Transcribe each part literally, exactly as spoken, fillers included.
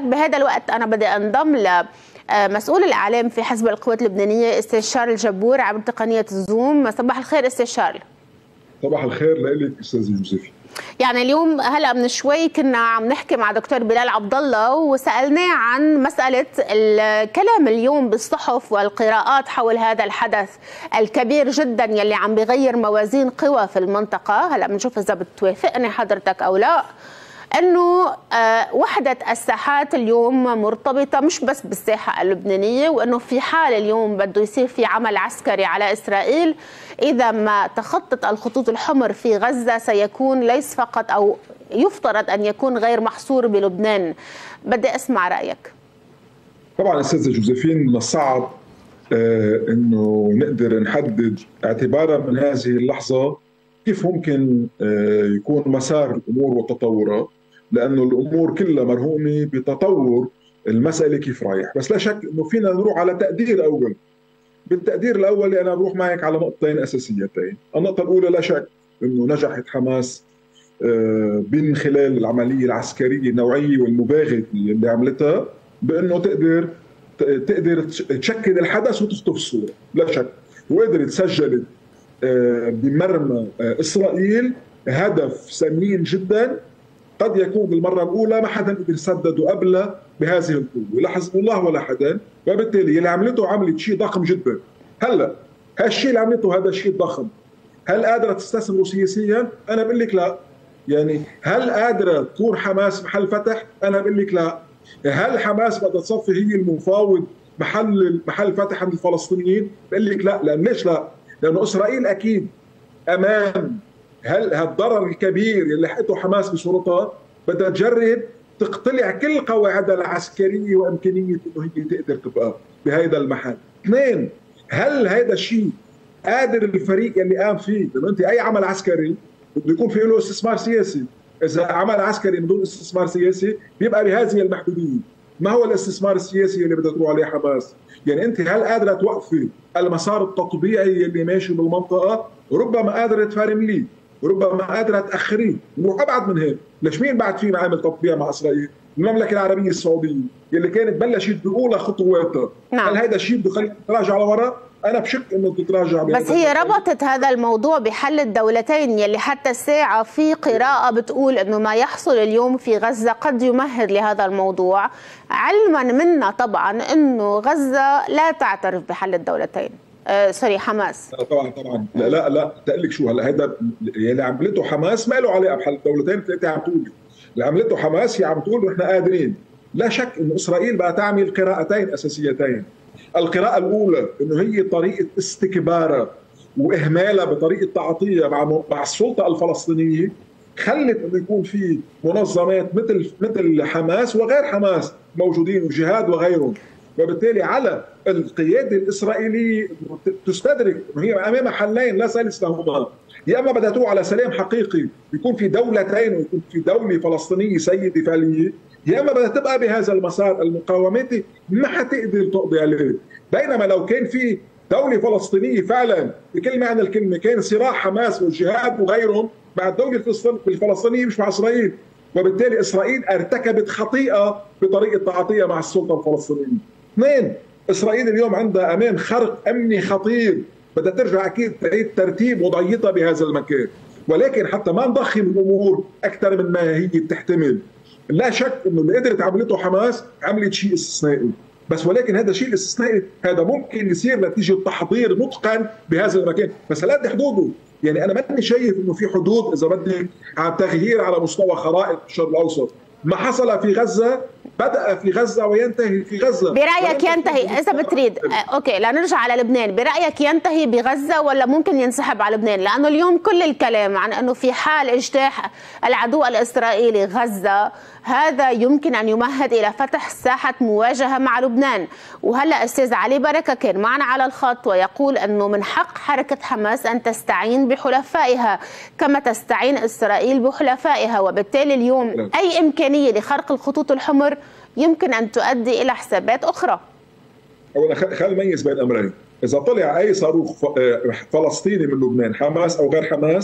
بهذا الوقت أنا بدي أنضم لمسؤول الإعلام في حزب القوات اللبنانية استاذ شارل جبور عبر تقنية الزوم. صباح الخير استاذ شارل. صباح الخير لك استاذ يوسف. يعني اليوم هلا من شوي كنا عم نحكي مع دكتور بلال عبد الله وسالناه عن مساله الكلام اليوم بالصحف والقراءات حول هذا الحدث الكبير جدا يلي عم بيغير موازين قوى في المنطقه. هلا بنشوف اذا بتوافقني حضرتك او لا، انه وحده الساحات اليوم مرتبطه مش بس بالساحه اللبنانيه، وانه في حال اليوم بده يصير في عمل عسكري على اسرائيل اذا ما تخطت الخطوط الحمر في غزه سيكون ليس فقط او يفترض ان يكون غير محصور بلبنان. بدي اسمع رايك. طبعا استاذه جوزيفين من الصعب آه انه نقدر نحدد اعتبارا من هذه اللحظه كيف ممكن آه يكون مسار الامور والتطورات، لانه الامور كلها مرهونه بتطور المساله كيف رايح. بس لا شك انه فينا نروح على تقدير اول. بالتقدير الاولي انا بروح معك على نقطتين اساسيتين. النقطه الاولى لا شك انه نجحت حماس من خلال العمليه العسكريه النوعيه والمباغته اللي عملتها بانه تقدر تقدر تشكل الحدث وتخطف الصوره، لا شك. وقدرت سجلت بمرمى اسرائيل هدف ثمين جدا قد يكون بالمره الاولى ما حدا قدر يسدده قبلها بهذه القوه، لا حزب الله ولا حدا. وبالتالي اللي عملته عملت شيء ضخم جدا. هلا هالشيء اللي عملته هذا الشيء ضخم، هل قادره تستثمره سياسيا؟ انا بقول لك لا. يعني هل قادره تكون حماس محل فتح؟ انا بقول لك لا. هل حماس بدها تصفي هي المفاوض محل محل فتح عند الفلسطينيين؟ بقول لك لا. لان ليش لا؟ لانه اسرائيل اكيد امام هل هالضرر الكبير اللي حقته حماس بصورتها بدها تجرب تقتلع كل قواعدها العسكريه وامكانيه انه هي تقدر تبقى بهذا المحل. اثنين، هل هذا الشيء قادر الفريق اللي قام فيه؟ لانه انت اي عمل عسكري بده يكون فيه له استثمار سياسي. اذا عمل عسكري بدون استثمار سياسي بيبقى بهذه المحدوديه. ما هو الاستثمار السياسي اللي بدها تروح عليه حماس؟ يعني انت هل قادره توقفي المسار التطبيعي اللي ماشي بالمنطقه؟ ربما قادره تفرمليه، ربما قادره تاخريه، نروح ابعد من هيك. ليش مين بعد في معامل تطبيع مع اسرائيل؟ المملكه العربيه السعوديه اللي كانت بلشت باولى خطواتها. نعم. هل هذا الشيء بده يخليها تراجع لورا؟ انا بشك انه تتراجع. بس هي ربطت هذا الموضوع بحل الدولتين يلي حتى الساعه في قراءه بتقول انه ما يحصل اليوم في غزه قد يمهد لهذا الموضوع، علما منا طبعا انه غزه لا تعترف بحل الدولتين. آه سوري حماس. طبعا طبعا لا لا لا تقول لك شو هلا هذا اللي عملته حماس ما له علاقه بحل الدولتين. انت عم تقولي اللي عملته حماس هي عم تقول نحن قادرين. لا شك انه اسرائيل بقى تعمل قراءتين اساسيتين. القراءه الاولى انه هي طريقه استكبارها واهمالها بطريقه تعاطيها مع مع السلطه الفلسطينيه خلت انه يكون في منظمات مثل مثل حماس وغير حماس موجودين وجهاد وغيرهم. وبالتالي على القياده الاسرائيليه تستدرك انه هي امامها حلين لا ثالث لهما. يا اما بدها تروح على سلام حقيقي يكون في دولتين ويكون في دوله فلسطينيه سيده فعليه، يا اما بدها تبقى بهذا المسار المقاوماتي ما حتقدر تقضي عليه. بينما لو كان في دوله فلسطينيه فعلا بكل معنى الكلمه كان صراع حماس والجهاد وغيرهم مع الدوله الفلسطينيه مش مع اسرائيل. وبالتالي اسرائيل ارتكبت خطيئه بطريقه تعاطيها مع السلطه الفلسطينيه. اثنين، اسرائيل اليوم عندها امام خرق امني خطير، بدها ترجع اكيد تعيد ترتيب وضعيتها بهذا المكان. ولكن حتى ما نضخم الامور اكثر من ما هي بتحتمل، لا شك انه اللي قدرت عملته حماس عملت شيء استثنائي. بس ولكن هذا الشيء الاستثنائي هذا ممكن يصير نتيجه تحضير متقن بهذا المكان، بس هل قد حدوده؟ يعني انا ماني شايف انه في حدود اذا بدك عن تغيير على مستوى خرائط الشرق الاوسط. ما حصل في غزه بدأ في غزه وينتهي في غزه. برايك ينتهي اذا بتريد اوكي لا نرجع على لبنان، برايك ينتهي بغزه ولا ممكن ينسحب على لبنان؟ لانه اليوم كل الكلام عن انه في حال اجتاح العدو الاسرائيلي غزه هذا يمكن ان يمهد الى فتح ساحه مواجهه مع لبنان. وهلا استاذ علي بركه كان معنا على الخط ويقول انه من حق حركه حماس ان تستعين بحلفائها كما تستعين اسرائيل بحلفائها، وبالتالي اليوم اي امكانيه لخرق الخطوط الحمر يمكن ان تؤدي الى حسابات اخرى. اولا خلينا نميز بين امرين. اذا طلع اي صاروخ فلسطيني من لبنان حماس او غير حماس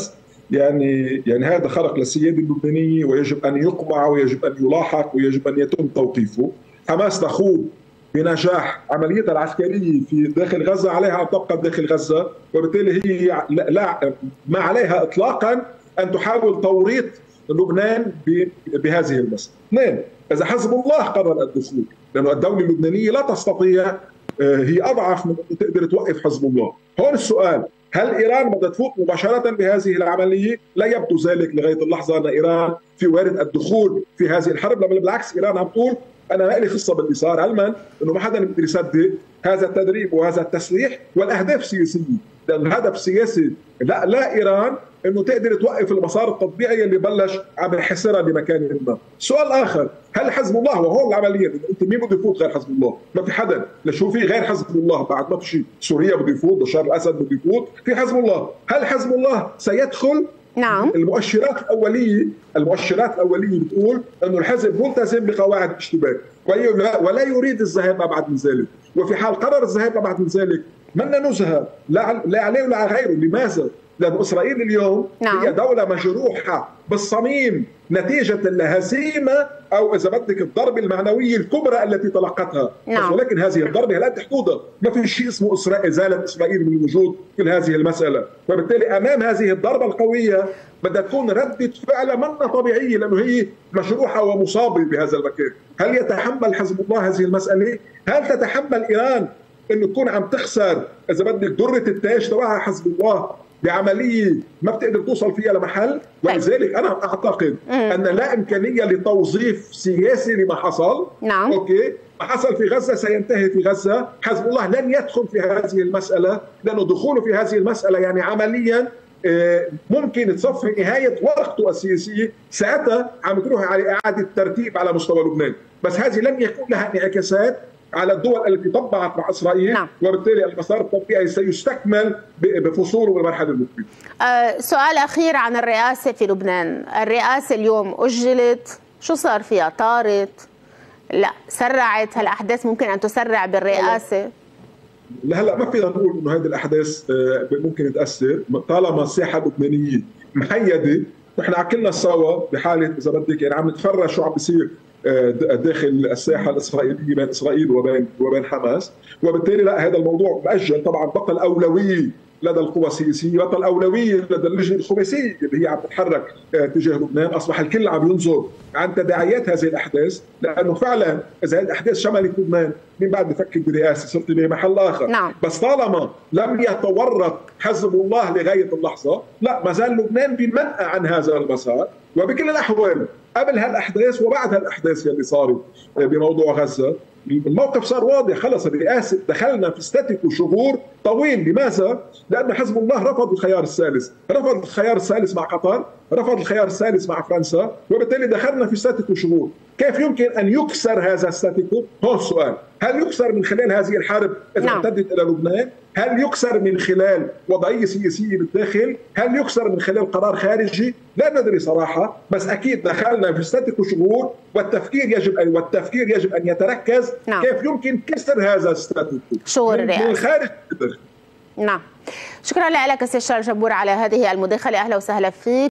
يعني يعني هذا خرق للسياده اللبنانيه ويجب ان يقمع ويجب ان يلاحق ويجب ان يتم توقيفه. حماس تخوض بنجاح عمليتها العسكريه في داخل غزه، عليها ان تبقى داخل غزه، وبالتالي هي لا ما عليها اطلاقا ان تحاول توريط لبنان بهذه المسألة. اثنين، اذا حزب الله قرر الدخول، لانه الدوله اللبنانيه لا تستطيع، هي اضعف من انه تقدر توقف حزب الله. هون السؤال، هل ايران بدها تفوت مباشره بهذه العمليه؟ لا يبدو ذلك لغايه اللحظه ان ايران في وارد الدخول في هذه الحرب، لما بالعكس ايران عم تقول انا ما لي خصه باللي صار، علما انه ما حدا بيقدر يصدق هذا التدريب وهذا التسليح والاهداف السياسيه، لان الهدف السياسي لا لا ايران انه تقدر توقف المسار التطبيعي اللي بلش عم يحسرها بمكان ما. سؤال اخر، هل حزب الله، وهون العمليه انت مين بده يفوت غير حزب الله؟ ما في حدا، لشو في غير حزب الله بعد؟ ما في شيء، سوريا بده يفوت، بشار الاسد بده يفوت، في حزب الله، هل حزب الله سيدخل؟ نعم. المؤشرات الاوليه المؤشرات الاوليه بتقول انه الحزب ملتزم بقواعد الاشتباك ولا يريد الذهاب ابعد من ذلك، وفي حال قرر الذهاب ابعد من ذلك منا نزهه لا لا عليه ولا على غيره. لماذا؟ لأن إسرائيل اليوم نعم. هي دولة مجروحة بالصميم نتيجة الهزيمة أو إذا بدك الضربة المعنوية الكبرى التي تلقتها نعم. ولكن هذه الضربة لا تحدودها، ما في شيء اسمه إسرائيل إزالة إسرائيل من الوجود في هذه المسألة، وبالتالي أمام هذه الضربة القوية بدها تكون ردة فعل منا طبيعية، لأنه هي مجروحة ومصابة بهذا المكان. هل يتحمل حزب الله هذه المسألة؟ هل تتحمل إيران أنه تكون عم تخسر إذا بدك درة التاج تبعها حزب الله بعمليه ما بتقدر توصل فيها لمحل؟ ولذلك انا اعتقد ان لا امكانيه لتوظيف سياسي لما حصل. نعم. اوكي، ما حصل في غزه سينتهي في غزه، حزب الله لن يدخل في هذه المساله، لانه دخوله في هذه المساله يعني عمليا ممكن تصفي نهايه ورقته السياسيه، ساعتها عم تروح على اعاده ترتيب على مستوى لبنان، بس هذه لم يكون لها انعكاسات على الدول التي طبعت مع اسرائيل. نعم. وبالتالي المسار التطبيعي سيستكمل بفصوله بالمرحله المقبله. أه سؤال اخير عن الرئاسه في لبنان، الرئاسه اليوم اجلت، شو صار فيها؟ طارت؟ لا سرعت؟ هالاحداث ممكن ان تسرع بالرئاسه؟ لا هلا ما فينا نقول انه هذه الاحداث ممكن تاثر طالما الساحه اللبنانيه محيده. نحن عكلنا سوا بحاله اذا بدك يعني عم نتفرج شو عم بيصير داخل الساحه الاسرائيليه بين اسرائيل وبين وبين حماس، وبالتالي لا هذا الموضوع مؤجل. طبعا بطل اولويه لدى القوى السياسيه، بطل اولويه لدى اللجنه الخماسيه اللي هي عم تتحرك تجاه لبنان. اصبح الكل عم ينظر عن تداعيات هذه الاحداث، لانه فعلا اذا هذه الاحداث شملت لبنان مين بعد بفكر برئاسه؟ صرت بمحل اخر. نعم. بس طالما لم يتورط حزب الله لغايه اللحظه، لا ما زال لبنان بمنأى عن هذا المسار. وبكل الاحوال قبل هالاحداث وبعد هالاحداث اللي صارت بموضوع غزه الموقف صار واضح، خلص الرئاسه دخلنا في ستاتيكو شهور طويل. لماذا؟ لان حزب الله رفض الخيار الثالث، رفض الخيار الثالث مع قطر، رفض الخيار الثالث مع فرنسا، وبالتالي دخلنا في ستاتيكو شهور. كيف يمكن ان يكسر هذا الستاتيكو؟ هو السؤال، هل يكسر من خلال هذه الحرب اذا امتدت الى لبنان؟ هل يكسر من خلال وضعيه سياسيه بالداخل؟ هل يكسر من خلال قرار خارجي؟ لا ندري صراحه، بس اكيد دخلنا في ستاتيكو شهور، والتفكير يجب ان والتفكير يجب ان يتركز نعم. كيف يمكن كسر هذا الستاتيكو شهور الرئاسه من الخارج بالداخل. نعم. شكرا لك استاذ شارل جبور على هذه المداخله، اهلا وسهلا فيك.